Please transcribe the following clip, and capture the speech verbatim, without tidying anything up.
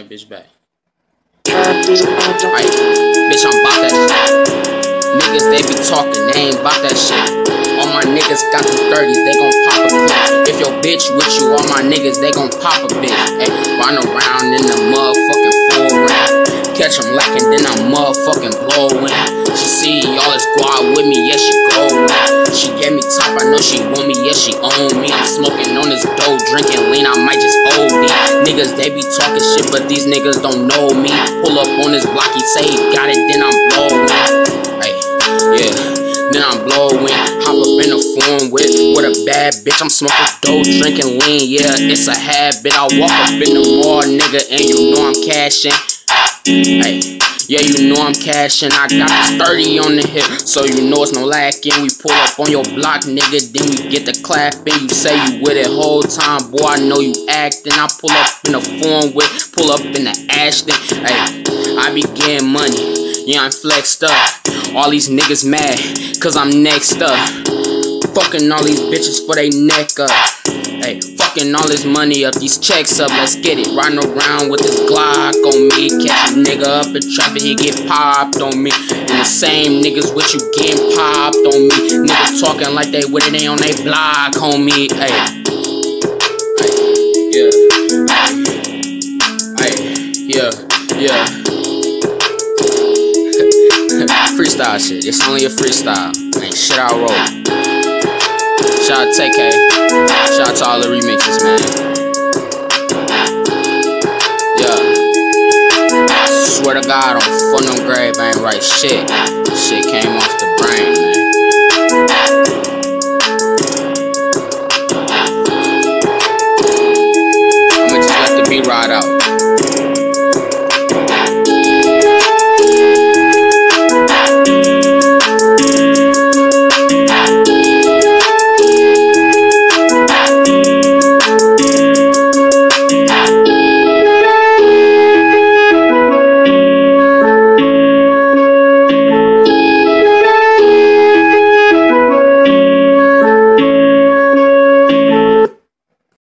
that bitch back. Right, bitch, I'm bout that shit. Niggas, they be talking, they ain't bout that shit. All my niggas got them thirties, they gon' pop a clip. If your bitch with you, all my niggas, they gon' pop a bitch. Ay, run around in the motherfucking full rap. Catch them lacking, then I'm motherfucking blowin'. She see all this squad with me, yeah, she goin'. She gave me top, I know she want me, yeah, she own me. I'm smoking on this dope, drinking lean, I might just O D. Niggas, they be talking shit, but these niggas don't know me. Pull up on this block, he say he got it, then I'm blowin'. Ay, yeah, then I'm blowin'. Hop up in the phone with, with a bad bitch. I'm smoking dope, drinking lean, yeah, it's a habit. I walk up in the mall, nigga, and you know I'm cashing. Hey, yeah, you know I'm cashing. I got this thirty on the hip, so you know it's no lacking. We pull up on your block, nigga, then we get the clapping. You say you with it whole time, boy, I know you acting. I pull up in the phone with, pull up in the Ashton. Hey, I be getting money, yeah, I'm flexed up. All these niggas mad, cause I'm next up. Fucking all these bitches for they neck up. Hey, fucking all this money up, these checks up, let's get it. Riding around with this Glock on me. Catch a nigga up in traffic, he get popped on me. And the same niggas with you getting popped on me. Niggas talking like they with it, they on they block, homie. Hey, hey, yeah, hey, yeah, yeah. Freestyle shit, it's only a freestyle. Ain't shit I wrote. Shout out T K. Shout out to all the remixes, man. Yeah. I swear to God, on fucking grave, I ain't write shit. Shit came off the brain, man.